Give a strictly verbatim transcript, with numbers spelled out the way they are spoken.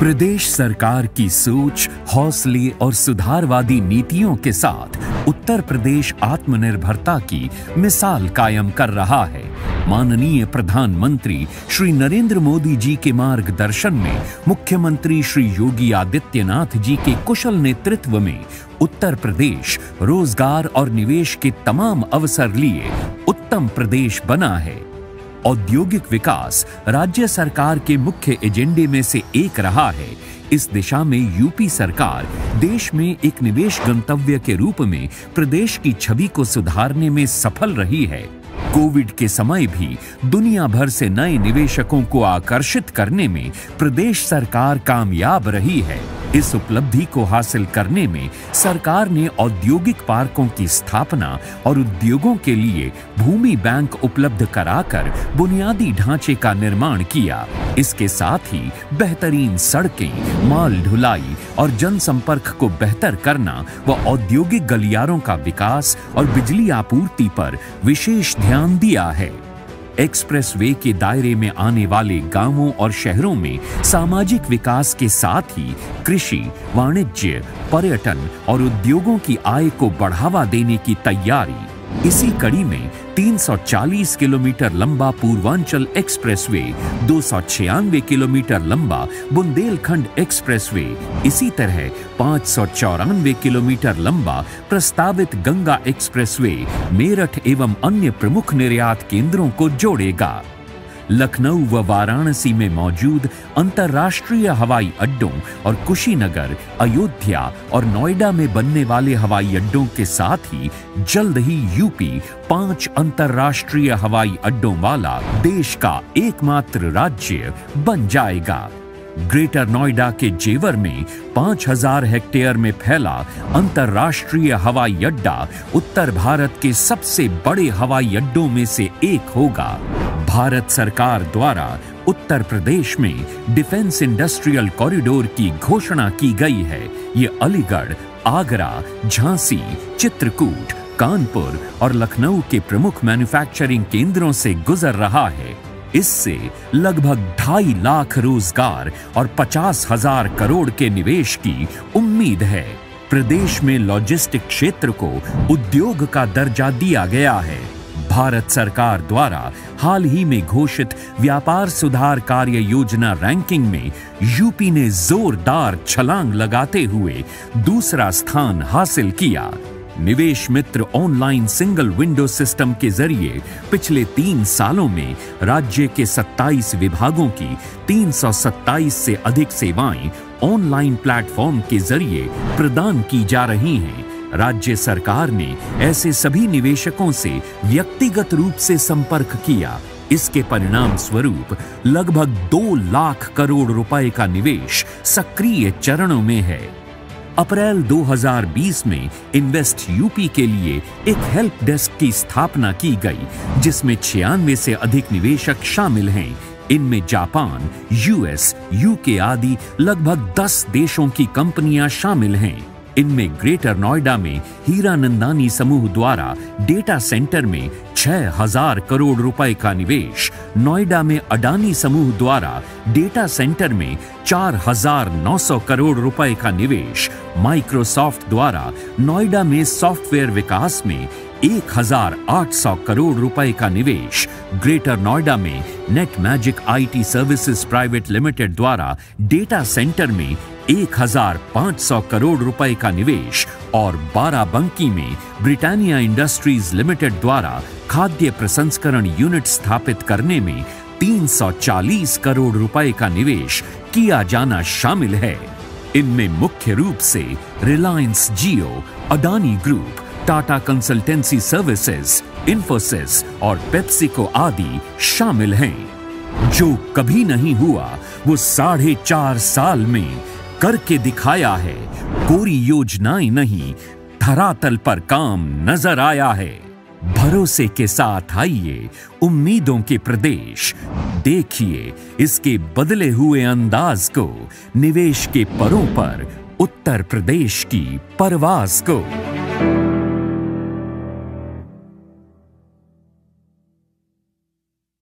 प्रदेश सरकार की सोच, हौसले और सुधारवादी नीतियों के साथ उत्तर प्रदेश आत्मनिर्भरता की मिसाल कायम कर रहा है। माननीय प्रधानमंत्री श्री नरेंद्र मोदी जी के मार्गदर्शन में मुख्यमंत्री श्री योगी आदित्यनाथ जी के कुशल नेतृत्व में उत्तर प्रदेश रोजगार और निवेश के तमाम अवसर लिए उत्तम प्रदेश बना है। औद्योगिक विकास राज्य सरकार के मुख्य एजेंडे में से एक रहा है। इस दिशा में यूपी सरकार देश में एक निवेश गंतव्य के रूप में प्रदेश की छवि को सुधारने में सफल रही है। कोविड के समय भी दुनिया भर से नए निवेशकों को आकर्षित करने में प्रदेश सरकार कामयाब रही है। इस उपलब्धि को हासिल करने में सरकार ने औद्योगिक पार्कों की स्थापना और उद्योगों के लिए भूमि बैंक उपलब्ध कराकर बुनियादी ढांचे का निर्माण किया। इसके साथ ही बेहतरीन सड़कें, माल ढुलाई और जनसंपर्क को बेहतर करना व औद्योगिक गलियारों का विकास और बिजली आपूर्ति पर विशेष ध्यान दिया है। एक्सप्रेसवे के दायरे में आने वाले गांवों और शहरों में सामाजिक विकास के साथ ही कृषि, वाणिज्य, पर्यटन और उद्योगों की आय को बढ़ावा देने की तैयारी। इसी कड़ी में तीन सौ चालीस किलोमीटर लंबा पूर्वांचल एक्सप्रेसवे, दो सौ छियानवे किलोमीटर लंबा बुंदेलखंड एक्सप्रेसवे, इसी तरह पाँच सौ चौरानवे किलोमीटर लंबा प्रस्तावित गंगा एक्सप्रेसवे मेरठ एवं अन्य प्रमुख निर्यात केंद्रों को जोड़ेगा। लखनऊ व वाराणसी में मौजूद अंतर्राष्ट्रीय हवाई अड्डों और कुशीनगर, अयोध्या और नोएडा में बनने वाले हवाई अड्डों के साथ ही जल्द ही यूपी पांच अंतर्राष्ट्रीय हवाई अड्डों वाला देश का एकमात्र राज्य बन जाएगा। ग्रेटर नोएडा के जेवर में पाँच हज़ार हेक्टेयर में फैला अंतर्राष्ट्रीय हवाई अड्डा उत्तर भारत के सबसे बड़े हवाई अड्डों में से एक होगा। भारत सरकार द्वारा उत्तर प्रदेश में डिफेंस इंडस्ट्रियल कॉरिडोर की घोषणा की गई है। ये अलीगढ़, आगरा, झांसी, चित्रकूट, कानपुर और लखनऊ के प्रमुख मैन्युफैक्चरिंग केंद्रों से गुजर रहा है। इससे लगभग ढाई लाख रोजगार और पचास हजार करोड़ के निवेश की उम्मीद है। प्रदेश में लॉजिस्टिक क्षेत्र को उद्योग का दर्जा दिया गया है। भारत सरकार द्वारा हाल ही में घोषित व्यापार सुधार कार्य योजना रैंकिंग में यूपी ने जोरदार छलांग लगाते हुए दूसरा स्थान हासिल किया। Nivesh Mitra online single window system के जरिए पिछले तीन सालों में राज्य के सत्ताईस विभागों की तीन सौ सत्ताईस से अधिक सेवाएं ऑनलाइन प्लेटफॉर्म के जरिए प्रदान की जा रही हैं। राज्य सरकार ने ऐसे सभी निवेशकों से व्यक्तिगत रूप से संपर्क किया। इसके परिणाम स्वरूप लगभग दो लाख करोड़ रुपए का निवेश सक्रिय चरणों में है। अप्रैल दो हज़ार बीस में इन्वेस्ट यूपी के लिए एक हेल्प डेस्क की स्थापना की गई, जिसमें छियानवे से अधिक निवेशक शामिल हैं। इनमें जापान, यूएस, यूके आदि लगभग दस देशों की कंपनियां शामिल हैं। इनमें ग्रेटर नोएडा में हीरानंदानी समूह द्वारा डेटा सेंटर में छह हजार करोड़ रुपए का निवेश, नोएडा में अडानी समूह द्वारा डेटा सेंटर में चार हजार नौ सौ करोड़ रुपए का निवेश, माइक्रोसॉफ्ट द्वारा नोएडा में सॉफ्टवेयर विकास में एक हजार आठ सौ करोड़ रुपए का निवेश, ग्रेटर नोएडा में net magic IT services private limited द्वारा डेटा सेंटर में एक हजार पाँच सौ करोड़ रुपए का निवेश और बाराबंकी में ब्रिटानिया इंडस्ट्रीज लिमिटेड द्वारा खाद्य प्रसंस्करण यूनिट स्थापित करने में तीन सौ चालीस करोड़ रुपए का निवेश किया जाना शामिल है। इनमें मुख्य रूप से Reliance Jio, Adani group, Tata consultancy services, Infosys और पेप्सिको आदि शामिल हैं। जो कभी नहीं हुआ वो साढ़े चार साल में करके दिखाया है। कोरी योजनाएं नहीं, धरातल पर काम नजर आया है। भरोसे के साथ आइए उम्मीदों के प्रदेश, देखिए इसके बदले हुए अंदाज को, निवेश के परों पर उत्तर प्रदेश की परवाज को।